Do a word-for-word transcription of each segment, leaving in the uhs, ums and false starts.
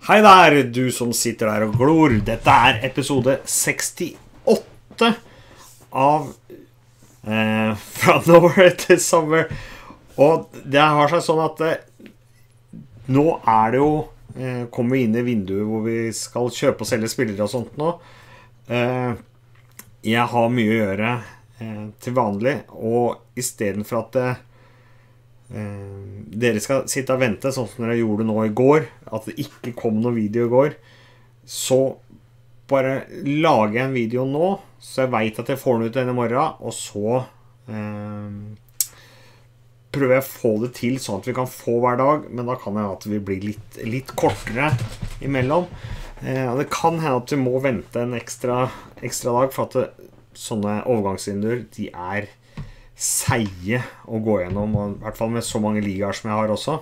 Hei der, du som sitter der og glor. Dette er episode sekstiåtte av eh, From Nowhere to Somewhere. Og det har seg sånn at eh, nå er det jo eh, kommer vi inn i vinduet hvor vi skal kjøpe og selge spillere og sånt nå. Eh, jeg har mye å gjøre eh, til vanlig, og i stedet for at eh, Uh, dere skal sitte og vente sånn som dere gjorde nå i går, at det ikke kom noen video i går, så bare lage en video nå, så jeg vet at jeg får den ut denne morgenen, og så uh, prøver jeg å få det til sånn at vi kan få hver dag, men da kan det hende at vi blir litt, litt kortere imellom. Uh, og det kan hende at vi må vente en ekstra, ekstra dag, for at det, sånne overgangsvinduer, de er seige å gå gjennom, og i hvert fall med så mange ligaer som jeg har også.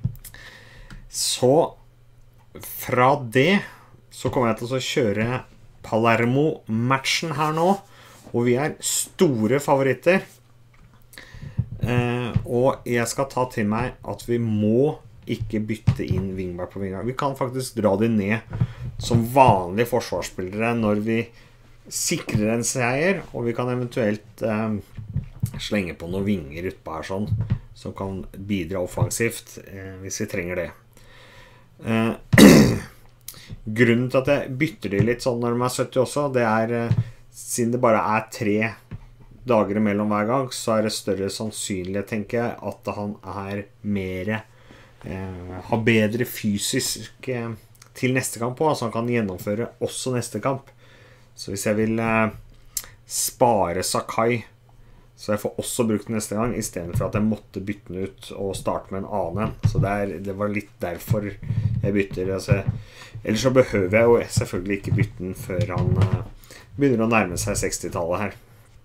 Så fra det så kommer jeg til å kjøre Palermo-matchen her nå, og vi er store favoritter. Eh, og jeg skal ta til meg at vi må ikke bytte inn wingback på wingback. Vi kan faktisk dra de ned som vanlige forsvarsspillere når vi sikrer en seier, og vi kan eventuelt eh, slenge på noen vinger utpå her sånn, som kan bidra offensivt eh, hvis vi trenger det. Eh, grunnen til at jeg bytter de litt sånn når de er sytti også, det er eh, siden det bare er tre dager imellom hver gang, så er det større sannsynlighet, tenker jeg, at han er mer eh, har bedre fysisk eh, til neste kamp på, altså han kan gjennomføre også neste kamp. Så hvis jeg vil eh, spare Sakai, så jeg får også brukt den neste gang, i stedet for at jeg måtte bytte den ut og starte med en annen. Så det, er, det var litt derfor jeg bytter. Altså, ellers så behøver jeg jo selvfølgelig ikke bytte den før han uh, begynner å nærme seg seksti-tallet her.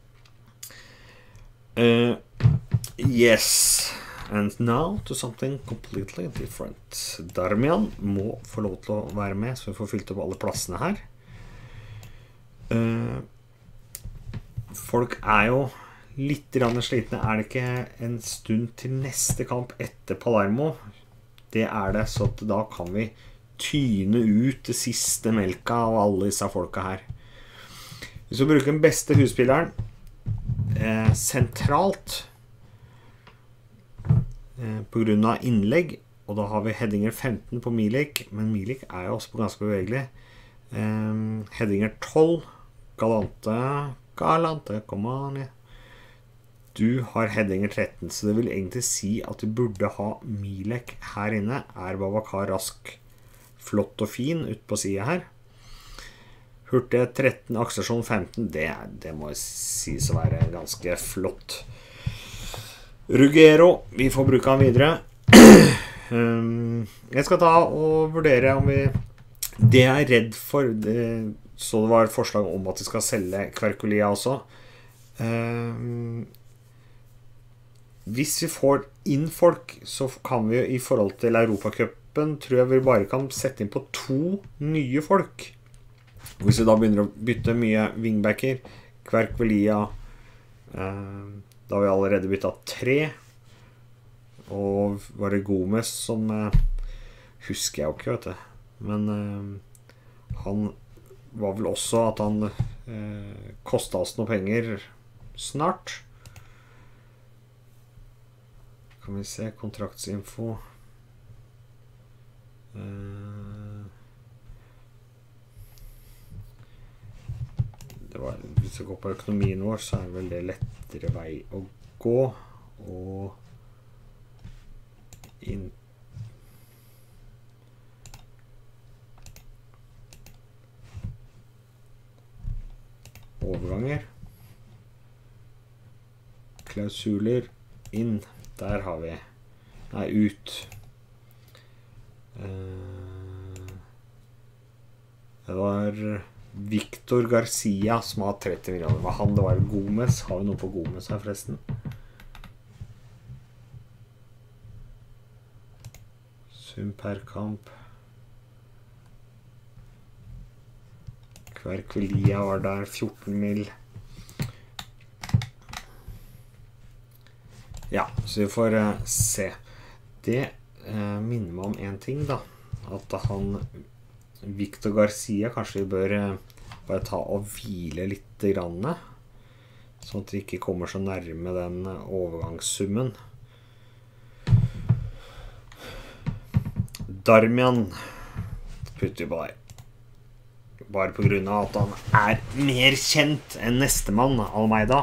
Uh, yes. And now to something completely different. Darmian må få lov til å være med, så vi får fylt opp alle plassene her. Uh, folk er jo litt grann slitne. Er det ikke en stund til neste kamp etter Palermo? Det er det, så at da kan vi tyne ut det siste melka av alle disse folka her. Hvis vi bruker den beste husspilleren eh, sentralt eh, på grunn av innlegg, og da har vi headinger femten på Milik, men Milik er jo også på ganske bevegelig. Eh, headinger tolv, Galante, Galante, kom an, ja. Du har headinger tretten, så det vil egentlig si at du burde ha Milek her inne. Er Babakar rask, flott og fin ut på siden her. Hurtighet tretten, akselerasjon femten, det, det må sies å være ganske flott. Ruggiero, vi får bruke han videre. um, jeg skal ta og vurdere om vi... Det jeg er redd for, det, så det var forslag om at vi skal selge Kverkulia også. Um, Hvis vi får inn folk, så kan vi i forhold til Europacupen, tror jeg vi bare kan sette inn på to nye folk. Hvis vi da begynner å bytte mye wingbacker, Kverkvelia, eh, da har vi allerede byttet tre. Og var det Gomez som, eh, husker jeg jo ikke, vet du. Men eh, han var vel også at han eh, kostet oss noen penger snart. Kan vi se, kontraktsinfo. Uh, det var, hvis vi går på økonomien vår, så er det vel det lettere vei å gå. Og inn overganger. Klausuler inn. Der har vi. Nei, ut. Det var Victor Garcia som har tretti millioner. Det var han, det var Gomez. Har vi noe på Gomez her forresten? Sum per kamp. Kverkvelia var der, fjorten mil. Ja, så vi får uh, se. Det uh, minner meg om en ting da. at han Victor Garcia kanskje vi bør bare ta og hvile litt grann, sånn at vi ikke kommer så nærme den overgangssummen. Darmian putter vi på der. Bare på grunn av at han er mer kjent enn nestemann, Almeida.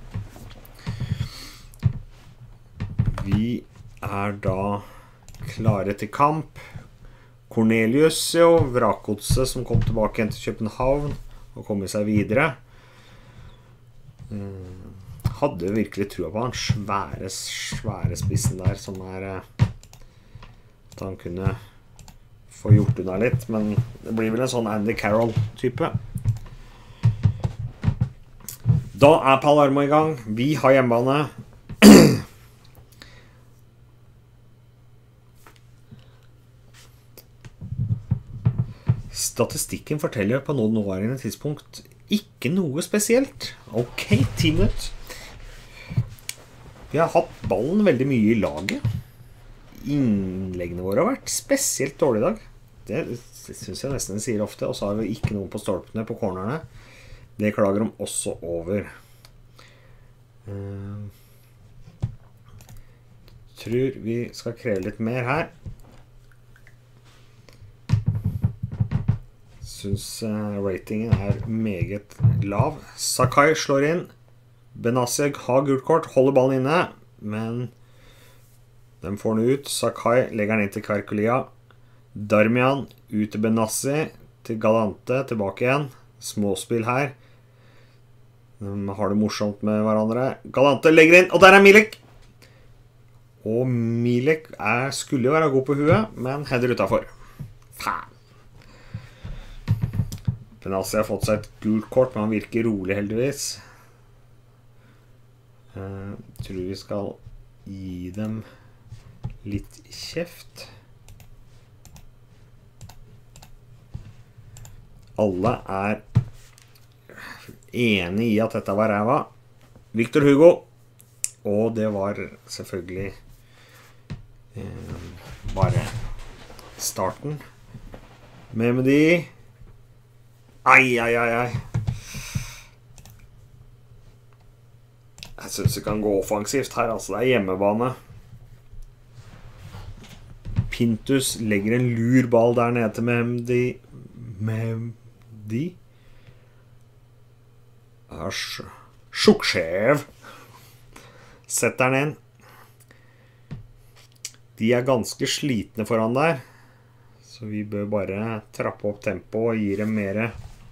Vi er da klare til kamp. Cornelius, jo, vrakgodset som kom tilbake igjen til København og kom seg videre. Hadde jo virkelig trua på han svære, svære spissen der, som er at han kunne få gjort unna litt, men det blir vel en sånn Andy Carroll-type. Da er Palermo i gang. Vi har hjemmebane. Statistikken forteller på noen nåværende tidspunkt ikke noe spesielt. Ok, ti minutter. Vi har hatt ballen veldig mye i laget. Innleggene våre har vært spesielt dårlig i dag. Det synes jeg nesten sier ofte. Og så har vi ikke noen på stolpene på cornerne. Det klager de også over. Uh, tror vi skal kreve litt mer her. Synes uh, ratingen er meget lav. Sakai slår inn. Benassi har gult kort, holder ballen inne, men den får den ut. Sakai legger den inn til Karkolia. Darmian ut til Benassi, til Galante, tilbake igjen. Småspill her. De har det morsomt med hverandre. Galante legger inn, og der er Milik! Og Milik er, skulle jo være god på huet, men header utenfor. Faen! Benassi har fått seg et gult kort, men han virker rolig heldigvis. Jeg tror vi skal gi dem litt kjeft. Alle er enige i at dette var ræva. Victor Hugo. Og det var selvfølgelig eh, bare starten. Med med de. Ai, ai, ai, ai. Jeg synes det kan gå offensivt her, altså. Det er hjemmebane. Pintus legger en lur ball der nede til Mehdi. Mehdi? Sjuksjev. Setter den inn. De er ganske slitne foran der. Så vi bør bare trappe opp tempo og gi dem mer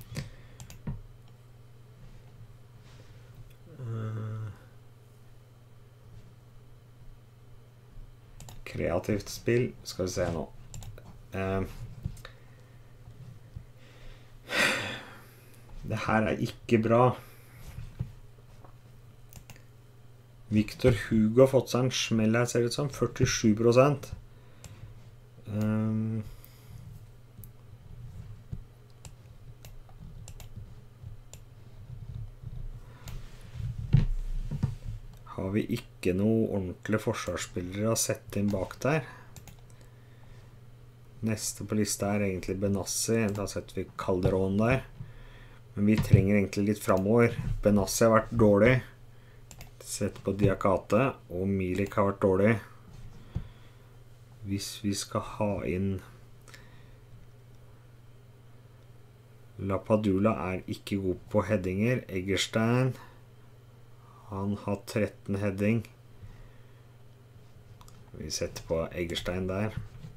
kreativt spill. Skal vi se nå. Eh, det her er ikke bra. Victor Hugo har fått seg en smell her, ser det ut som. førtisju prosent. Eh, har vi ikke noe ordentlige forsvarsspillere å sette inn bak der. Neste på lista er egentlig Benassi. Da setter vi Calderon der. Men vi trenger egentlig litt fremover. Benassi har vært dårlig. Sett på Diakate. Og Milik har vært dårlig. Hvis vi skal ha inn Lapadula er ikke god på headinger. Eggerstein. Han har tretten heading. Vi setter på Eggerstein der.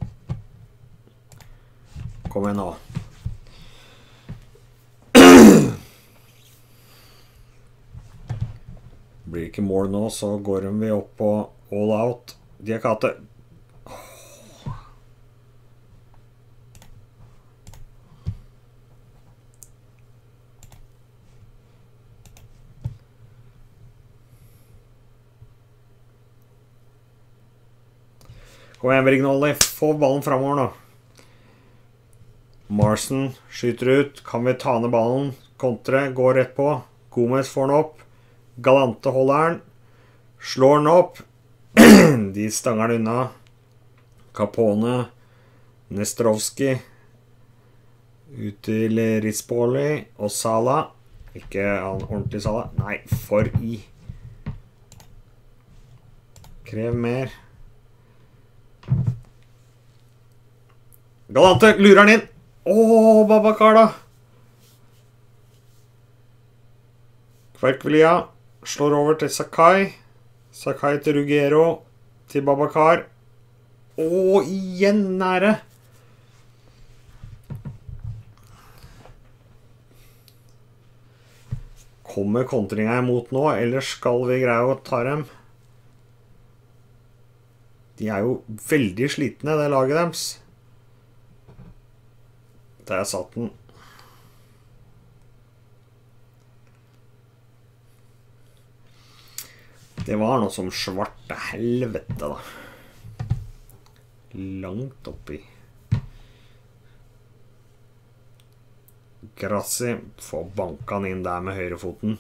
Kom igjen nå. Blir ikke mål nå, så går vi opp på all out. Diakate. Kom igjen, Brignoli. Få ballen fremover nå. Marsen skyter ut. Kan vi ta ned ballen? Kontre. Går rett på. Gomez får den opp. Galante holder den. Slår den opp. De stanger den unna. Capone. Nestrovski ut til Rispoli og Sala. Ikke han ordentlig Sala. Nei, for i. Krev mer. Galante, lurer han inn. Åh, Babakar da. Kverkvelia slår over til Sakai. Sakai til Ruggiero. Til Babakar. Åh, igjen nære. Kommer kontringen imot nå, eller skal vi greie å ta dem? De er jo veldig slitne, det laget deres. Der jeg satt den. Det var noe som svarte helvete da. Langt oppi. Grassi får bankan inn der med høyrefoten.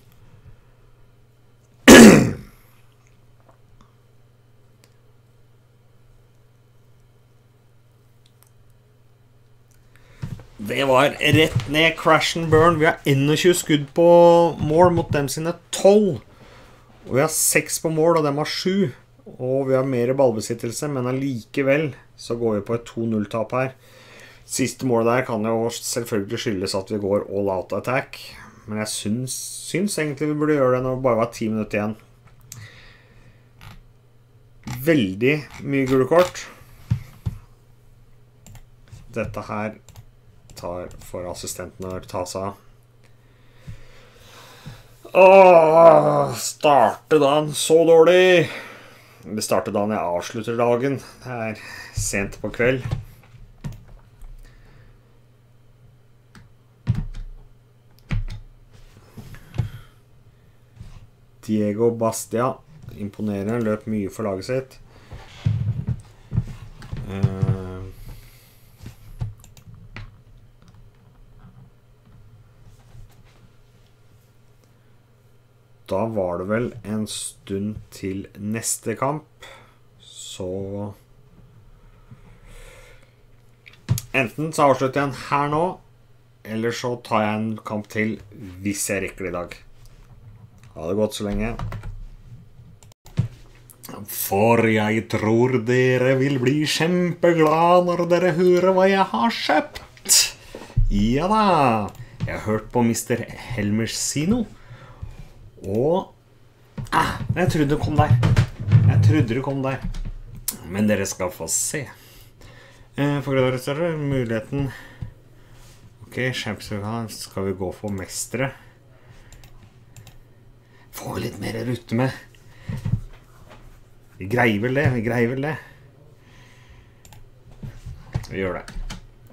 Det var rett ned, crash and burn. Vi har tjueen skudd på mål mot dem sine tolv. Og vi har seks på mål, og dem har sju. Og vi har mer ballbesittelse, men allikevel så går vi på et to null-tap her. Siste målet der kan jo selvfølgelig skyldes at vi går all out attack. Men jeg syns, syns egentlig vi burde gjøre det når det bare var ti minutter igjen. Veldig mye gule kort. Dette her tar for assistenten å ta seg av. Åh, starte dagen så dårlig. Det starter dagen jeg avslutter dagen. Det er sent på kveld. Diego Bastia imponerer, løp mye for laget sitt. Uh, da var det vel en stund til neste kamp, så enten så avslutter jeg den her nå, eller så tar jeg en kamp til hvis jeg rekker det i dag. Ha det godt så lenge. For jeg tror dere vil bli kjempeglad når dere hører hva jeg har kjøpt. Ja da, jeg har hørt på mister Helmers si noe. Og ah, jeg trodde det kom der. Jeg trodde det kom der. Men dere skal få se. Eh, for å gjøre muligheten. Ok, Champions skal vi gå for mestere. Får vi litt mer rutte med. Vi greier vel det, vi greier vel det. Vi gjør det.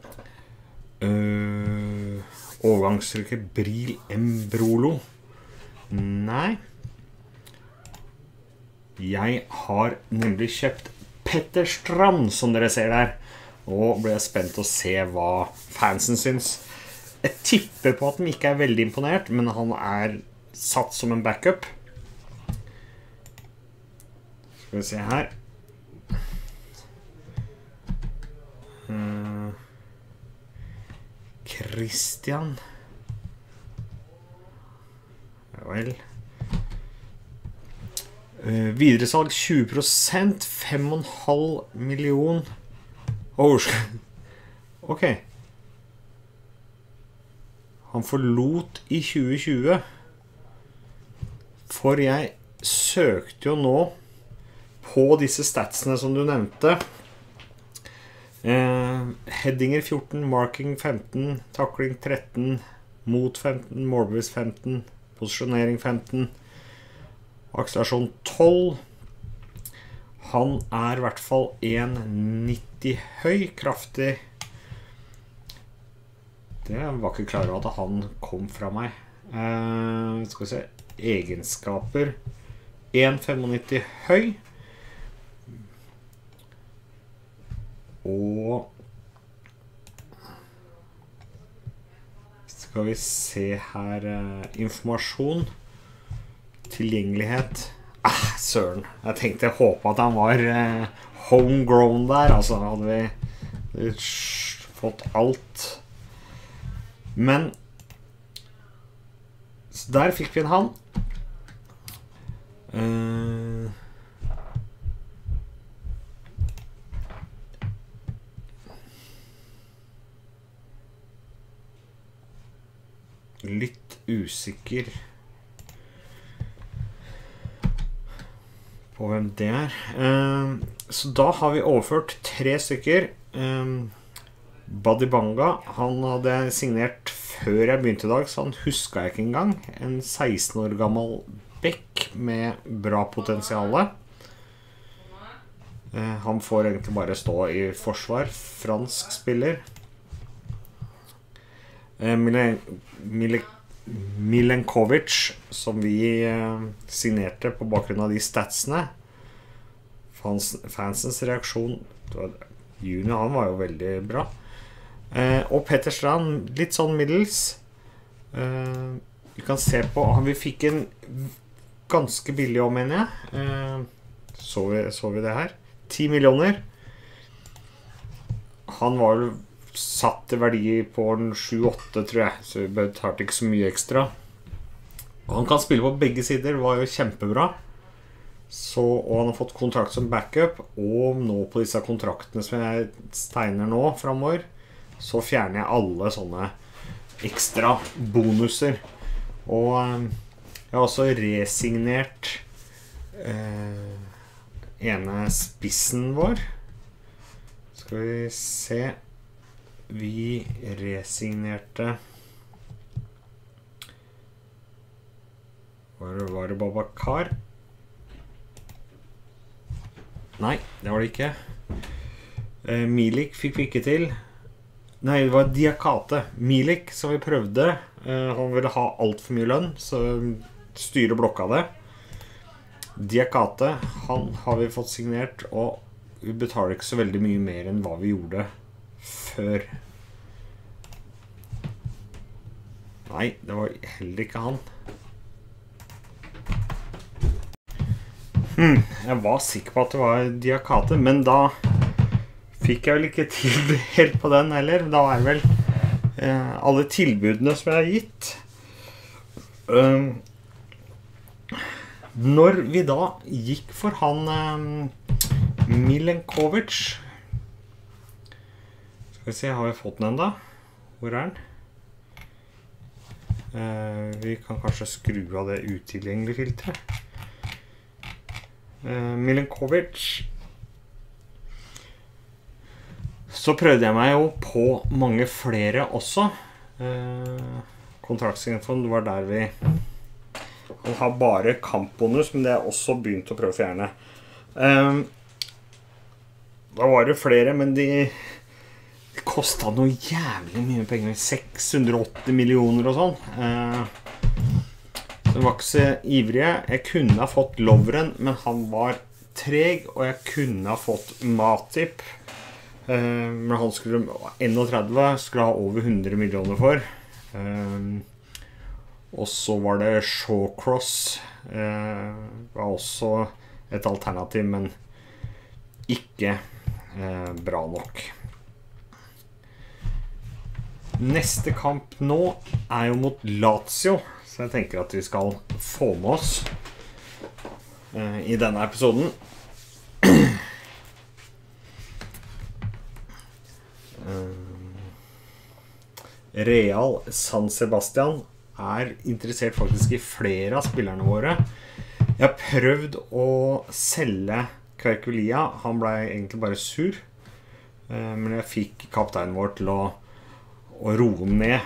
Uh, overgangsrykke Bril Embrolo. Nei. Jeg har nemlig kjøpt Petter Strand, som dere ser der. Og ble spent å se hva fansen syns. Jeg tipper på at den ikke er veldig imponert, men han er satt som en backup. Skal vi se her. Uh, Christian. Ja vel. Uh, videresalg tjue prosent, fem komma fem million. Oh, ok. Han forlot i tjue tjue. For jeg søkte jo nå på disse statsene som du nevnte. Eh, headinger fjorten, marking femten, takling tretten, mot femten, målbevis femten, posisjonering femten, akselerasjon tolv. Han er i hvert fall en nitti høy, kraftig. Det var ikke klar over at han kom fra meg. Eh, skal vi se. Egenskaper en nitti fem høy og skal vi se her uh, informasjon tilgjengelighet ah, søren, jeg tenkte jeg håpet at han var uh, homegrown der, altså hadde vi fått alt. Men så der fikk vi en han. Uh, litt usikker på hvem det er. Uh, så da har vi overført tre stykker. Um, Badibanga, han hadde signert før jeg begynte i dag, så han huska jeg ikke engang. En seksten år gammel bekk med bra potensiale. Uh, han får egentlig bare stå i forsvar. Fransk spiller. Uh, Milen Milen Milenkovic, som vi uh, signerte på bakgrunn av de statsene. Fans, fansens reaksjon Juni, han var jo veldig bra. Uh, og Petter Strand, litt sånn middels. Uh, vi kan se på han, vi fikk en ganske billig om, mener jeg. Uh, så, vi, så vi det her. ti millioner. Han var jo satt til verdi på en sju åtte, tror jeg, så vi betalte ikke så mye ekstra. Og han kan spille på begge sider, det var jo kjempebra. Så, og han har fått kontrakt som backup, og nå på disse kontraktene som jeg tegner nå fremover, så fjerner jeg alle sånne ekstra bonuser. Og jeg har også resignert eh, ene spissen vår. Skal vi se. Vi resignerte Var det, var det Babakar? Nei, det var det ikke. eh, Milik fikk vi ikke til. Nei, det var Diakate. Milik, som vi prøvde. eh, Han ville ha alt for mye lønn, så styret blokka det. Diakate, han har vi fått signert, og vi betaler ikke så veldig mye mer enn hva vi gjorde før. Nei, det var heller ikke han. Hmm, jeg var sikker på at det var Diakate, men da fikk jeg vel ikke til helt på den heller. Da er vel eh, alle tilbudene som jeg har gitt. Um, når vi da gikk for han um, Milenkovic, skal vi se, har vi fått den enda? Hvor er den? Uh, vi kan kanskje skru av det utilgjengelige filtret. Uh, Milenkovic. Så prøvde jeg meg jo på mange flere også. Uh, Kontraktsinfoen var der vi han har bare kampbonus, men det er også begynt å prøve å fjerne. Uh, da var det flere, men de Det kostet noe jævlig mye penger, seks hundre og åtti millioner og sånn. Eh, det var ikke så ivrige. Jeg kunne ha fått Lovren, men han var treg, og jeg kunne ha fått Matip. Eh, men han skulle, enogtredve, skulle ha over hundre millioner for. Eh, og så var det Shawcross. Eh, var også et alternativ, men ikke eh, bra nok. Neste kamp nå er jo mot Lazio, så jeg tenker at vi skal få med oss uh, i denne episoden. uh, Real San Sebastian er interessert faktisk i flere av spillerne våre. Jeg har prøvd å selge Kverkulia, han ble egentlig bare sur, uh, men jeg fikk kapteinen vår til å og roe ned.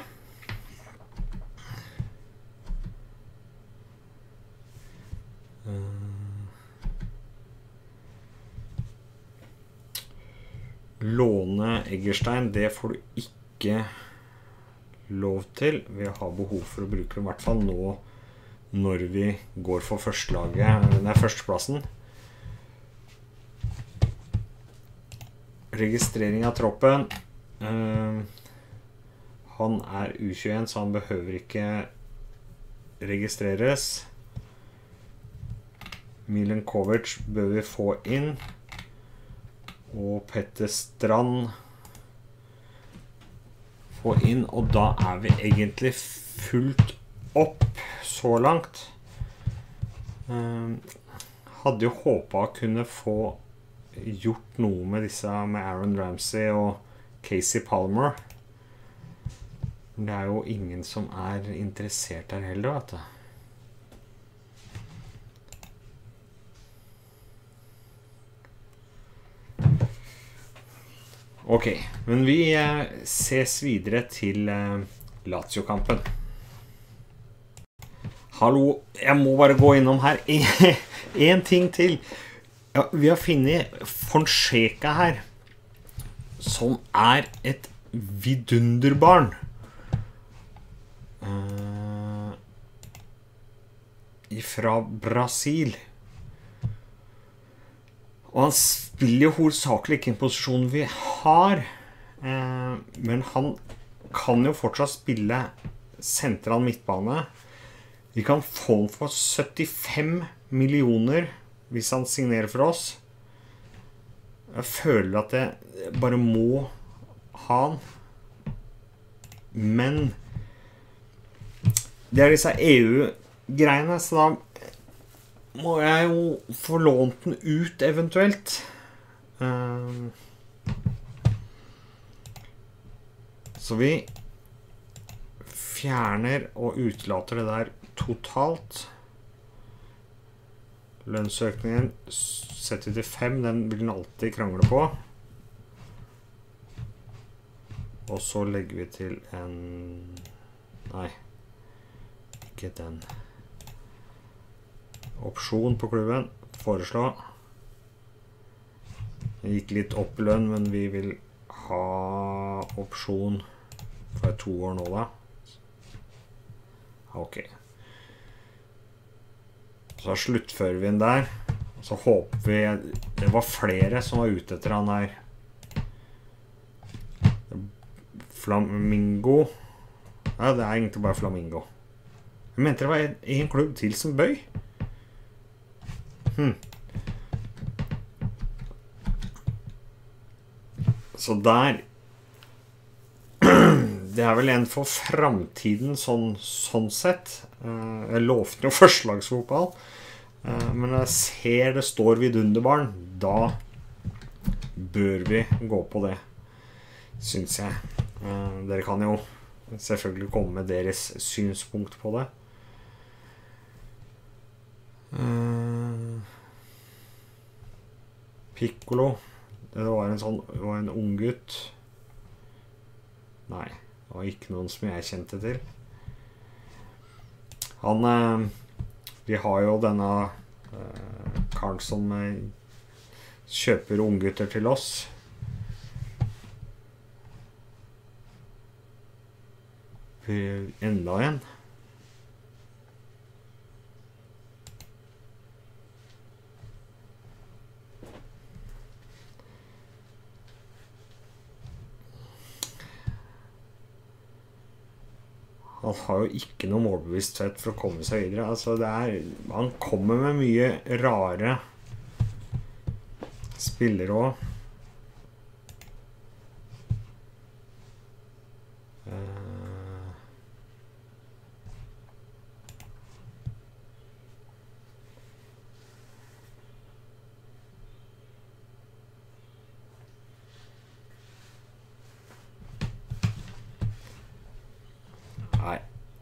Låne Eggerstein, det får du ikke lov til. Vi har behov for å bruke det i hvert fall nå når vi går for førstelaget, den er førsteplassen. Registrering av troppen. Uh, Han er U tjueen, så han behøver ikke registreres. Milenkovic bør vi få inn. Og Petter Strand få inn, og da er vi egentlig fullt opp så langt. Um, hadde jo håpet å kunne få gjort noe med disse med Aaron Ramsey og Casey Palmer. Men det er jo ingen som er interessert her heller, vet du. Ok, men vi eh, ses videre til eh, Lazio-kampen. Hallo, jeg må bare gå innom her. En ting til. Ja, vi har funnet Fonseca her, som er et vidunderbarn. Uh, fra Brasil. Og han spiller jo hovedsakelig ikke en posisjon vi har, uh, men han kan jo fortsatt spille sentral midtbane. Vi kan få han for syttifem millioner hvis han signerer for oss. Jeg føler at jeg bare må ha han. Men det er disse E U-greiene, så da må jeg jo få lånt den ut eventuelt. Um, så vi fjerner og utlater det der totalt. Lønnsøkningen setter til fem, den vil den alltid krangle på. Og så legger vi til en... Nei, ikke den. Opsjon på klubben, foreslå. Det gikk litt opp lønn, men vi vil ha opsjon for to år nå da. Ok. Så sluttfører vi den der. Så håper vi... Det var flere som var ute etter han her. Flamingo. Ja, det er egentlig bare Flamingo. Jeg mente det var en, en klubb til som bøy. Hmm. Så der... Det er vel en for fremtiden sånn, sånn sett. Jeg lovte jo forslagsfotball. Men når jeg ser det står vidunderbarn, da bør vi gå på det, synes jeg. Dere kan jo selvfølgelig komme med deres synspunkt på det. Piccolo, det var en sånn, det var en ung gutt. Nei, det var ikke noen som jeg kjente til. Han, vi har jo denne uh, karen som uh, kjøper unggutter til oss. Enda en. Han har jo ikke noe målbevissthet for å komme seg videre. Altså det er, han kommer med mye rare spillere også. Nei.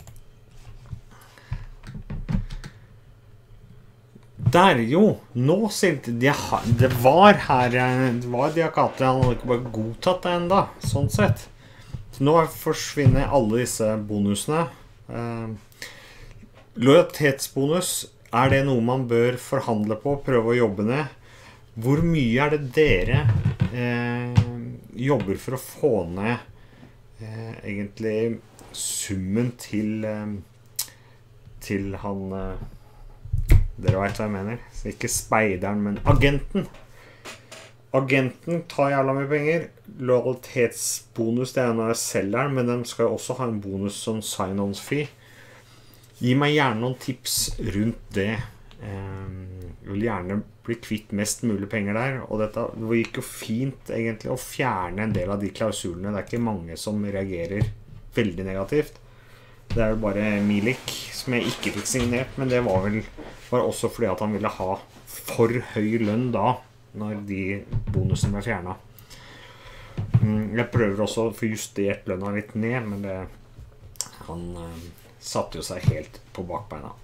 Der, jo, nå ser det, det var her, det var Diakate, han hadde ikke bare godtatt det enda, sånn sett. Så nå forsvinner alle disse bonusene. Eh, lojalitetsbonus, er det noe man bør forhandle på, prøve å jobbe ned? Hvor mye er det dere eh, jobber for å få ned eh, egentlig summen til til han dere vet hva jeg mener, så ikke speideren, men agenten. Agenten tar jævla mye penger. Lojalitetsbonus, det er når jeg selger den, men den skal jo også ha en bonus som sign-on fee. Gi meg gjerne noen tips rundt det. Vi vil gjerne bli kvitt mest mulig penger der, og dette gikk jo fint egentlig å fjerne en del av de klausulene. Det er ikke mange som reagerer veldig negativt. Det er jo bare Milik som jeg ikke fikk signert, men det var vel var også fordi at han ville ha for høy lønn da, når de bonusene ble fjernet. Jeg prøver også å få justert lønna litt ned, men det, han uh, satte jo seg helt på bakbeina.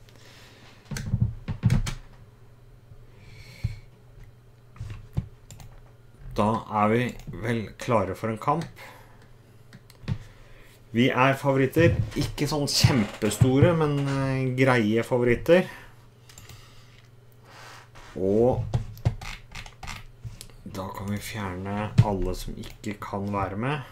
Da er vi vel klare for en kamp. Vi er favoritter, ikke sånn kjempestore, men uh, greie favoritter. Og da kan vi fjerne alle som ikke kan være med.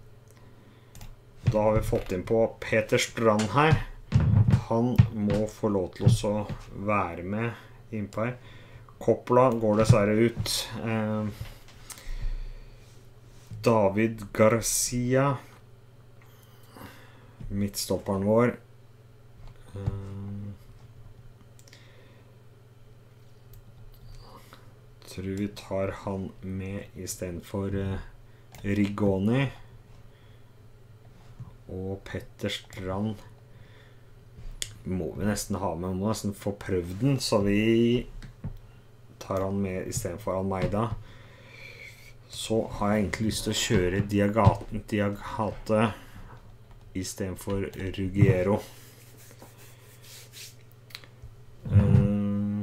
Da har vi fått inn på Peter Strand her. Han må få lov til å være med innpå her. Coppola går dessverre ut. Eh, David Garcia, midtstopperen vår. Jeg tror vi tar han med i stedet for uh, Rigoni. Og Petter Strand må vi nesten ha med, vi må nesten få prøvd den, så vi tar han med i stedet for Almeida. Så har jeg egentlig lyst til å kjøre Diagate, Diagate i stedet for Ruggiero. Um,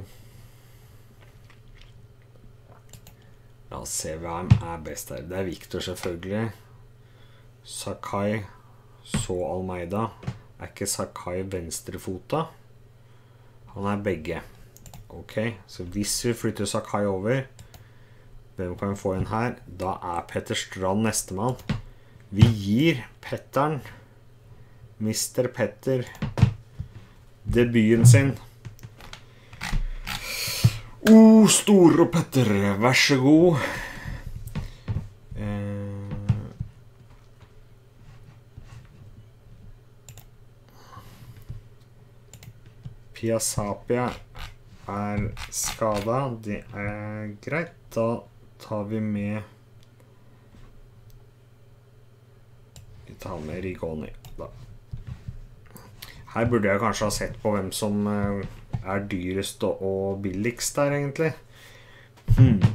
La oss se hvem er best her. Det er Victor selvfølgelig. Sakai, så Almeida. Er ikke Sakai venstrefota? Han er begge. Ok, så hvis vi flytter Sakai over, hvem kan vi få inn her? Da er Petter Strand nestemann. Vi gir Petteren, mister Petter, debuten sin. Oh, store Petter, vær så god. Eh. Piasapia er skadet, det er greit. Da tar vi med Vi tar med Rigoni da. Her burde jeg kanskje ha sett på hvem som er dyrest og billigst der egentlig. hmm.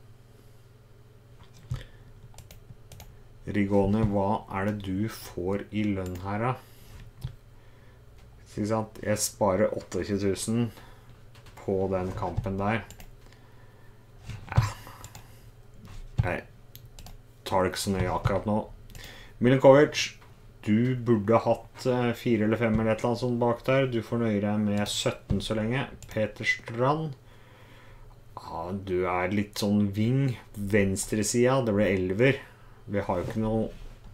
Rigoni, hva er det du får i lønn her da? Jeg sparer tjueåtte tusen på den kampen der. Ja. Jeg tar det ikke så nøye akkurat nå. Milinkovic, du burde hatt fire eller fem eller et eller annet sånt bak der. Du får nøye deg med sytten så lenge. Peter Strand. Ja, du er litt sånn ving. Venstre siden, det ble elver. Vi har jo ikke noe...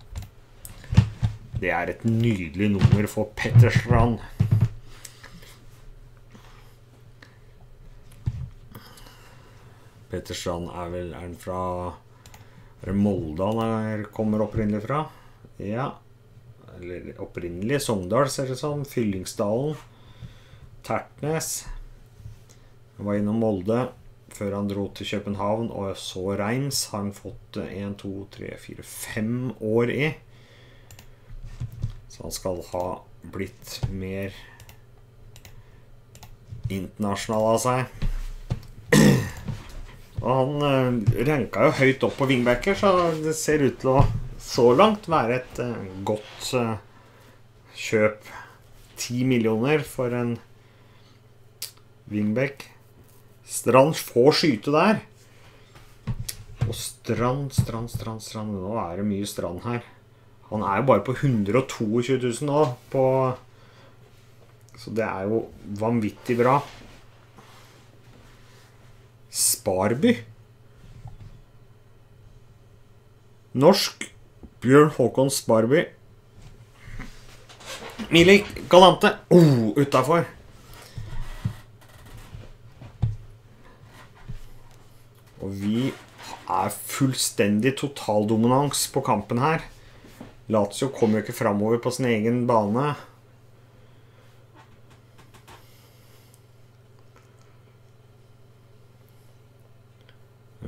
Det er et nydelig nummer for Peter Strand. Peter Strand er vel, er den fra... Er det Molde han er, kommer opprinnelig fra? Ja. Eller opprinnelig Sogndal ser det som. Fyllingsdalen. Tertnes. Han var innom Molde før han dro til København, og så Reims har han fått en, to, tre, fire, fem år i. Så han skal ha blitt mer internasjonal av seg. Og han uh, ranket jo høyt opp på wingbacker, så det ser ut til å så langt være et uh, godt uh, kjøp. ti millioner for en wingback. Strand får skyte der. Og Strand, Strand, Strand, Strand. Nå er det mye Strand her. Han er jo bare på hundre og tjueto tusen nå. På, så det er jo vanvittig bra. Sparby. Norsk. Bjørn Håkon Sparby. Milik Galante. Oh, utenfor. Og vi er fullstendig totaldominans på kampen her. Lazio kommer jo ikke fremover på sin egen bane.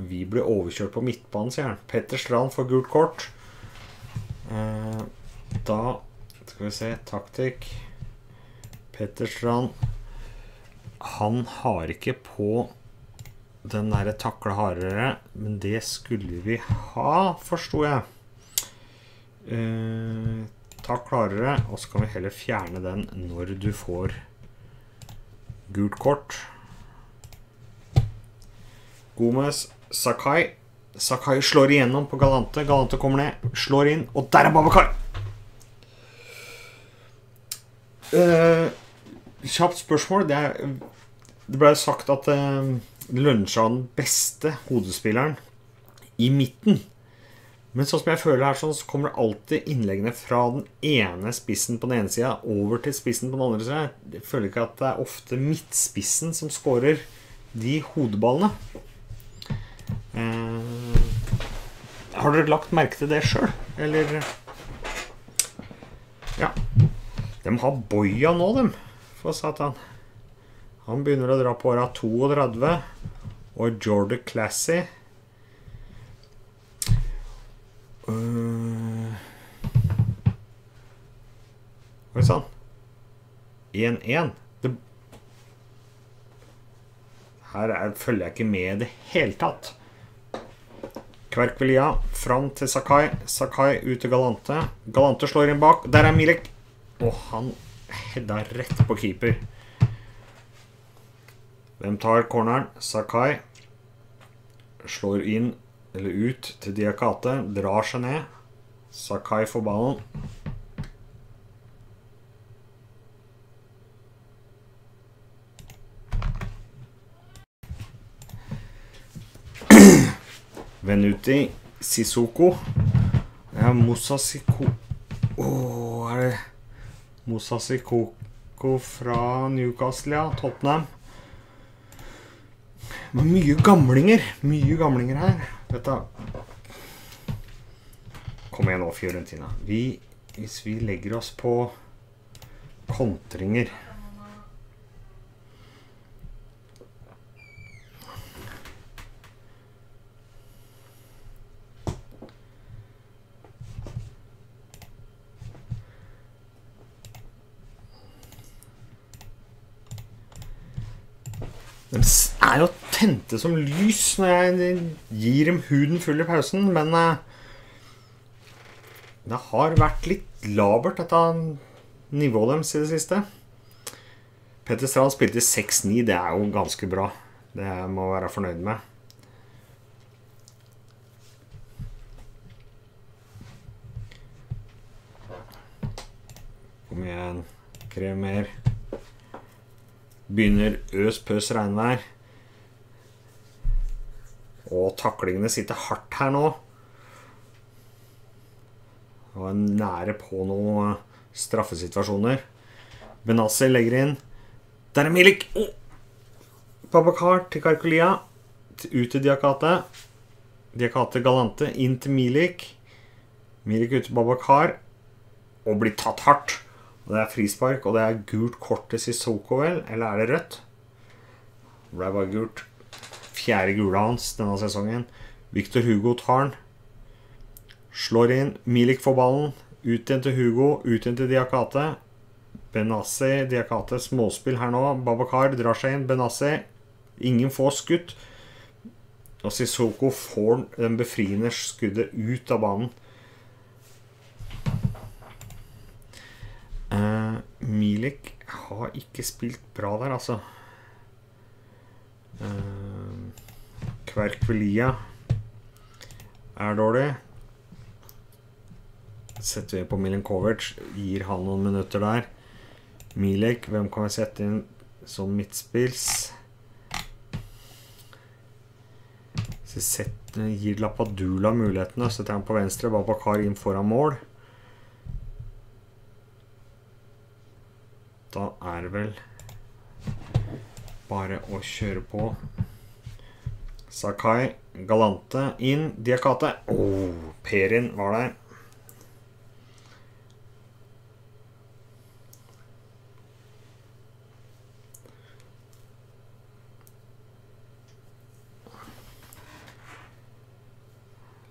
vi ble overkjørt på midtbanen, sier han. Petter Strand får gult kort. Eh, da skal vi se, taktikk. Petter Strand, han har ikke på den der takle hardere, men det skulle vi ha, forstod jeg. Eh, takk klarere, og så kan vi heller fjerne den når du får gult kort. Gomez, Sakai. Sakai slår igjennom på Galante. Galante kommer ned, slår inn, og der er Babacar! Eh, kjapt spørsmål. Det, er, det ble sagt at eh, Lønnsjø er den beste hodespilleren i midten. Men sånn som jeg føler her, sånn, så kommer det alltid innleggene fra den ene spissen på den ene siden over til spissen på den andre siden. Jeg føler ikke at det er ofte midtspissen som skårer de hodeballene. Eh, har dere lagt merke til det selv? Eller... Ja. De har boia nå, dem, for satan. Han begynner å dra på åra trettito, og Jordan Classy. Uh, Hva er det sånn? en en. Det, her er, følger jeg ikke med det hele tatt. Kverkvelia, fram til Sakai. Sakai ut til Galante. Galante slår inn bak. Der er Milik. Og han hedda rett på keeper. Hvem tar corneren? Sakai slår inn eller ut til Diakate, drar seg ned. Sakai får ballen. Venuti, Sissoko. Ja, Musasiko. Åh, er det Musasiko fra Newcastle, ja, Tottenham. Men mye gamlinger, mye gamlinger her. Dette. Kom igjen nå, Fiorentina. Vi, hvis vi legger oss på kontringer. De er jo tente som lys når jeg gir dem huden full i pausen, men uh, det har vært litt labert dette nivået deres i det siste. Petter Strand spilte seks ni, det er jo ganske bra. Det må jeg være fornøyd med. Kom igjen, krev mer. Begynner øs pøs regnvær. Og taklingene sitter hardt her nå. Og er nære på noen straffesituasjoner. Benassi legger inn. Der er Milik! Oh! Babacar til Karkolia. Ut til Diakate. Diakate Galante inn til Milik. Milik ut til Babacar. Og blir tatt hardt. Og det er frispark, og det er gult kort til Sissoko, vel? Eller er det rødt? Det ble bare gult. Fjerde gule hans denne sesongen. Victor Hugo tar den. Slår inn. Milik får ballen. Ut inn til Hugo. Ut inn til Diakate. Benassi, Diakate, småspill her nå. Babacar drar seg inn. Benassi. Ingen får skutt. Og Sissoko får den befriende skuddet ut av banen. Uh, Milik har ikke spilt bra der, altså. Uh, Kverkvelia er dårlig. Setter vi på Milinkovic, gir han noen minutter der. Milik, hvem kan vi sette inn som midtspils? Så setter, gir Lapadula mulighetene, setter han på venstre, Babacar inn foran mål. Da er det vel bare å kjøre på. Sakai, Galante inn, Diakate. Åh, Perin var der.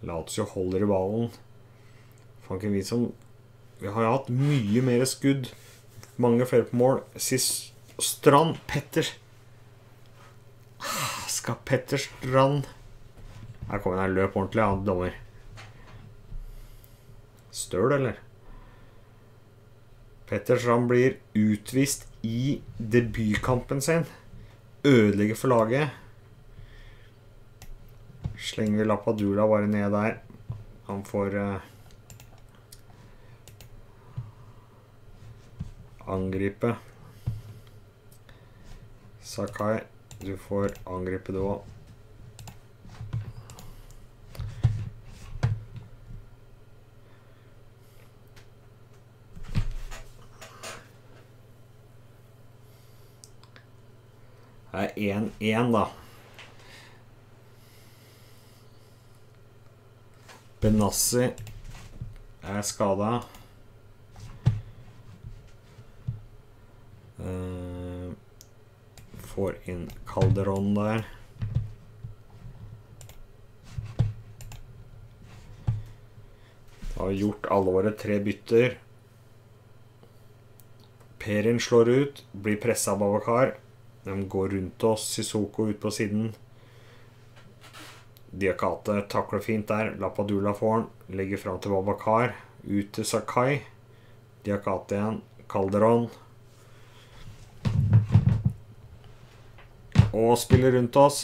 Lazio holder i ballen. Fanken vi som Vi har jo hatt mye mer skudd. Mange flere på mål. Sist Strand, Petter. Skal Petter Strand. Her kommer den her løp ordentlig, ja, dommer. Støl, eller? Petter Strand blir utvist i debutkampen sin. Ødelegger for laget. Slenger vi Lapadula bare ned der. Han får uh, angripe. Sakai, du får angripe du også. Det er en en da. Benassi er skadet. Uh, får inn Calderon der. Har gjort alle våre tre bytter. Perin slår ut, blir presset av Babacar. De går rundt oss, Sissoko ut på siden. Diakate takler fint der. Lapadula får den. Legger frem til Babacar. Ut til Sakai. Diakate igjen. Calderon. Og spiller rundt oss.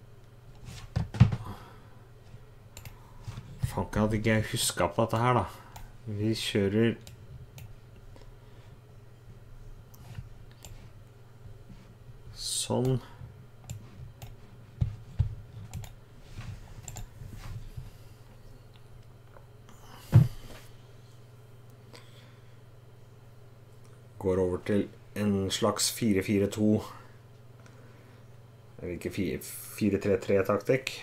Fanken hadde ikke jeg husket på dette her da. Vi kjører sånn. Går over til en slags fire fire to. Eller ikke fire tre tre taktikk.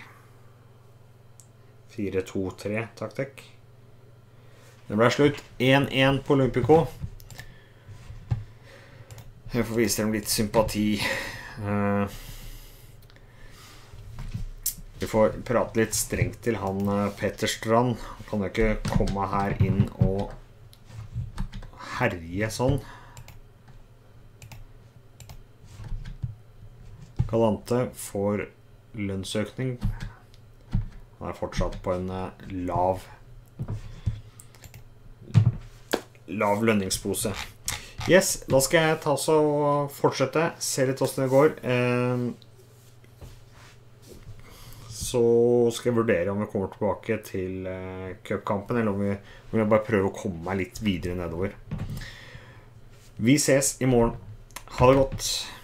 fire to tre taktikk. Det ble slutt. en en på Olympico. Jeg får vise dem litt sympati. Uh, vi får prate litt strengt til han uh, Petter Strand. Han kan jo ikke komme her inn og herje sånn. Galante får lønnsøkning. Han er fortsatt på en uh, lav lav lønningspose. Yes, da skal jeg ta så og fortsette, se litt hvordan det går. Eh, så skal jeg vurdere om vi kommer tilbake til eh, cupkampen, eller om vi, om jeg bare prøver å komme meg litt videre nedover. Vi ses i morgen. Ha det godt.